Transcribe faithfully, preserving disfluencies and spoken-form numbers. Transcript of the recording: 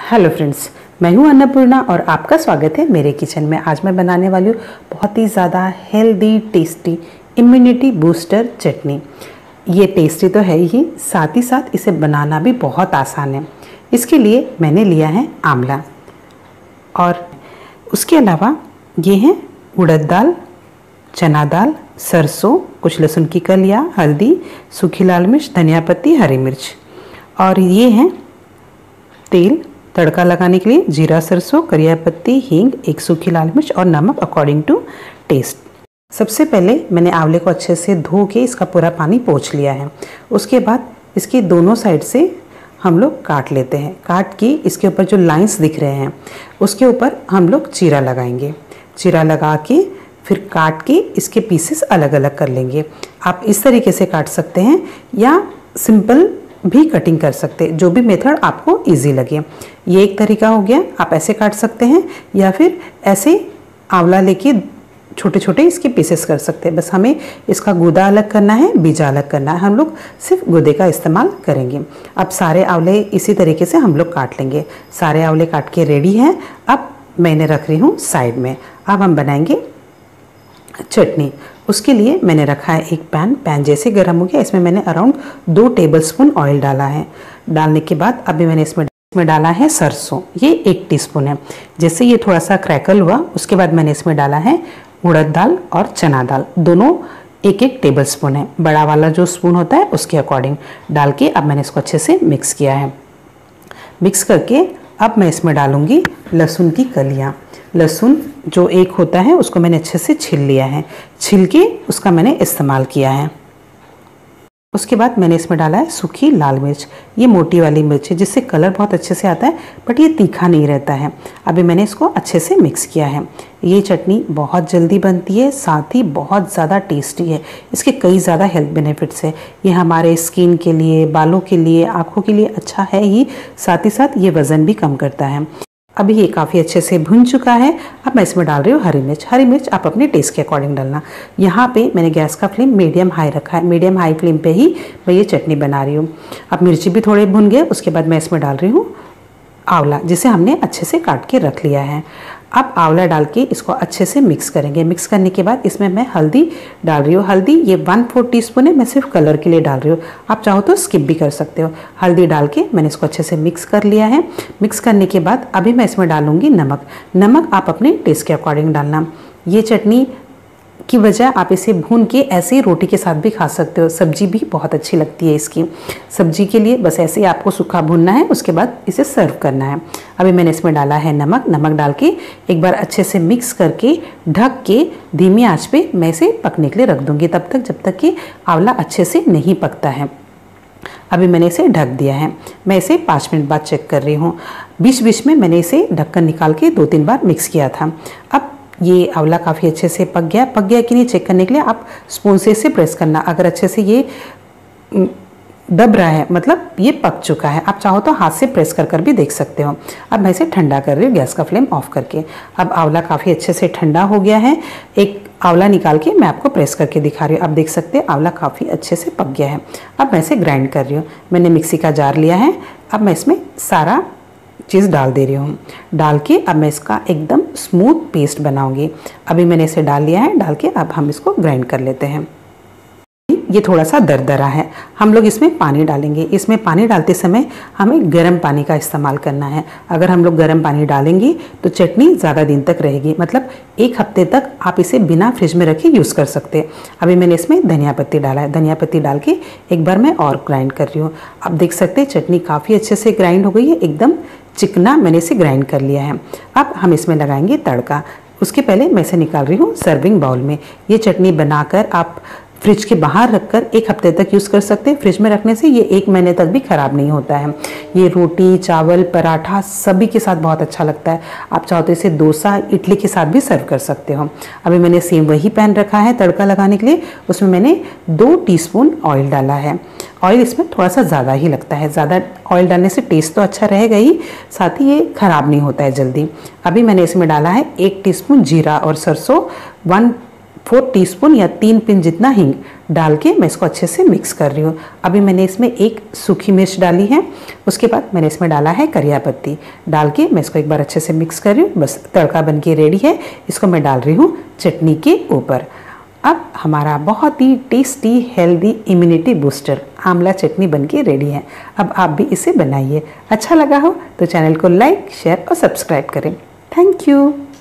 Hello friends, मैं हूं अन्नपूर्णा और आपका स्वागत है मेरे किचन में। आज मैं बनाने वाली हूँ बहुत ही ज़्यादा healthy tasty immunity booster chutney. ये टेस्टी तो है ही, साथ ही साथ इसे बनाना भी बहुत आसान है। इसके लिए मैंने लिया है आंवला और उसके अलावा ये हैं उड़द दाल, चना दाल, सरसों, कुछ लहसुन की कलियाँ, हल्दी, सूखी लाल मिर्च, धनिया पत्ती, हरी मिर्च और ये हैं तेल तड़का लगाने के लिए, जीरा, सरसों, करिया पत्ती, हींग, एक सूखी लाल मिर्च और नमक अकॉर्डिंग टू टेस्ट। सबसे पहले मैंने आंवले को अच्छे से धो के इसका पूरा पानी पोंछ लिया है। उसके बाद इसके दोनों साइड से हम लोग काट लेते हैं। काट के इसके ऊपर जो लाइंस दिख रहे हैं उसके ऊपर हम लोग चीरा लगाएंगे। चीरा लगा के फिर काट के इसके पीसेस अलग अलग कर लेंगे। आप इस तरीके से काट सकते हैं या सिंपल भी कटिंग कर सकते हैं, जो भी मेथड आपको इजी लगे। ये एक तरीका हो गया, आप ऐसे काट सकते हैं या फिर ऐसे आंवला लेके छोटे छोटे इसके पीसेस कर सकते हैं। बस हमें इसका गूदा अलग करना है, बीजा अलग करना है। हम लोग सिर्फ गूदे का इस्तेमाल करेंगे। अब सारे आंवले इसी तरीके से हम लोग काट लेंगे। सारे आंवले काट के रेडी हैं। अब मैंने रख रही हूँ साइड में। अब हम बनाएंगे चटनी। उसके लिए मैंने रखा है एक पैन। पैन जैसे गर्म हो गया, इसमें मैंने अराउंड दो टेबलस्पून ऑयल डाला है। डालने के बाद अभी मैंने इसमें इसमें डाला है सरसों, ये एक टीस्पून है। जैसे ये थोड़ा सा क्रैकल हुआ उसके बाद मैंने इसमें डाला है उड़द दाल और चना दाल, दोनों एक एक टेबलस्पून है। बड़ा वाला जो स्पून होता है उसके अकॉर्डिंग डाल के अब मैंने इसको अच्छे से मिक्स किया है। मिक्स करके अब मैं इसमें डालूँगी लहसुन की कलियाँ। लहसुन जो एक होता है उसको मैंने अच्छे से छील लिया है। छील के उसका मैंने इस्तेमाल किया है। उसके बाद मैंने इसमें डाला है सूखी लाल मिर्च। ये मोटी वाली मिर्च है जिससे कलर बहुत अच्छे से आता है, बट ये तीखा नहीं रहता है। अभी मैंने इसको अच्छे से मिक्स किया है। ये चटनी बहुत जल्दी बनती है, साथ ही बहुत ज़्यादा टेस्टी है। इसके कई ज़्यादा हेल्थ बेनिफिट्स है। ये हमारे स्किन के लिए, बालों के लिए, आँखों के लिए अच्छा है ही, साथ ही साथ ये वज़न भी कम करता है। अभी ये काफ़ी अच्छे से भुन चुका है। अब मैं इसमें डाल रही हूँ हरी मिर्च। हरी मिर्च आप अपने टेस्ट के अकॉर्डिंग डालना। यहाँ पे मैंने गैस का फ्लेम मीडियम हाई रखा है। मीडियम हाई फ्लेम पे ही मैं ये चटनी बना रही हूँ। अब मिर्ची भी थोड़े भुन गए। उसके बाद मैं इसमें डाल रही हूँ आंवला, जिसे हमने अच्छे से काट के रख लिया है। अब आंवला डाल के इसको अच्छे से मिक्स करेंगे। मिक्स करने के बाद इसमें मैं हल्दी डाल रही हूँ। हल्दी ये वन फोर टी स्पून है, मैं सिर्फ कलर के लिए डाल रही हूँ। आप चाहो तो स्किप भी कर सकते हो। हल्दी डाल के मैंने इसको अच्छे से मिक्स कर लिया है। मिक्स करने के बाद अभी मैं इसमें डालूँगी नमक। नमक आप अपने टेस्ट के अकॉर्डिंग डालना। ये चटनी की वजह आप इसे भून के ऐसे ही रोटी के साथ भी खा सकते हो। सब्जी भी बहुत अच्छी लगती है इसकी। सब्जी के लिए बस ऐसे ही आपको सूखा भूनना है, उसके बाद इसे सर्व करना है। अभी मैंने इसमें डाला है नमक। नमक डाल के एक बार अच्छे से मिक्स करके ढक के धीमी आंच पे मैं इसे पकने के लिए रख दूँगी, तब तक जब तक कि आंवला अच्छे से नहीं पकता है। अभी मैंने इसे ढक दिया है। मैं इसे पाँच मिनट बाद चेक कर रही हूँ। बीच बीच में मैंने इसे ढक्कन निकाल के दो तीन बार मिक्स किया था। अब ये आंवला काफ़ी अच्छे से पक गया। पक गया कि नहीं चेक करने के लिए आप स्पून से इसे प्रेस करना। अगर अच्छे से ये दब रहा है मतलब ये पक चुका है। आप चाहो तो हाथ से प्रेस कर कर भी देख सकते हो। अब मैं इसे ठंडा कर रही हूँ गैस का फ्लेम ऑफ करके। अब आंवला काफ़ी अच्छे से ठंडा हो गया है। एक आंवला निकाल के मैं आपको प्रेस करके दिखा रही हूँ। आप देख सकते हैं आंवला काफ़ी अच्छे से पक गया है। अब मैं इसे ग्राइंड कर रही हूँ। मैंने मिक्सी का जार लिया है। अब मैं इसमें सारा चीज़ डाल दे रही हूँ। डाल के अब मैं इसका एकदम स्मूथ पेस्ट बनाऊंगी। अभी मैंने इसे डाल लिया है। डाल के अब हम इसको ग्राइंड कर लेते हैं। ये थोड़ा सा दरदरा है। हम लोग इसमें पानी डालेंगे। इसमें पानी डालते समय हमें गर्म पानी का इस्तेमाल करना है। अगर हम लोग गर्म पानी डालेंगे तो चटनी ज़्यादा दिन तक रहेगी, मतलब एक हफ्ते तक आप इसे बिना फ्रिज में रखे यूज़ कर सकते हैं। अभी मैंने इसमें धनिया पत्ती डाला है। धनिया पत्ती डाल के एक बार मैं और ग्राइंड कर रही हूँ। आप देख सकते हैं चटनी काफ़ी अच्छे से ग्राइंड हो गई है। एकदम चिकना मैंने इसे ग्राइंड कर लिया है। अब हम इसमें लगाएंगे तड़का। उसके पहले मैं इसे निकाल रही हूँ सर्विंग बाउल में। ये चटनी बनाकर आप फ्रिज के बाहर रखकर एक हफ्ते तक यूज़ कर सकते हैं। फ्रिज में रखने से ये एक महीने तक भी ख़राब नहीं होता है। ये रोटी, चावल, पराठा सभी के साथ बहुत अच्छा लगता है। आप चाहो तो इसे डोसा, इडली के साथ भी सर्व कर सकते हो। अभी मैंने सेम वही पैन रखा है तड़का लगाने के लिए। उसमें मैंने दो टीस्पून ऑयल डाला है। ऑयल इसमें थोड़ा सा ज़्यादा ही लगता है। ज़्यादा ऑयल डालने से टेस्ट तो अच्छा रहेगा ही, साथ ही ये ख़राब नहीं होता है जल्दी। अभी मैंने इसमें डाला है एक टीस्पून जीरा और सरसों, वन फोर टीस्पून या तीन पिन जितना हींग डाल के मैं इसको अच्छे से मिक्स कर रही हूँ। अभी मैंने इसमें एक सूखी मिर्च डाली है, उसके बाद मैंने इसमें डाला है करिया पत्ती डाल के मैं इसको एक बार अच्छे से मिक्स कर रही हूँ। बस तड़का बन के रेडी है, इसको मैं डाल रही हूँ चटनी के ऊपर। अब हमारा बहुत ही टेस्टी हेल्दी इम्यूनिटी बूस्टर आंवला चटनी बन के रेडी है। अब आप भी इसे बनाइए। अच्छा लगा हो तो चैनल को लाइक, शेयर और सब्सक्राइब करें। Thank you.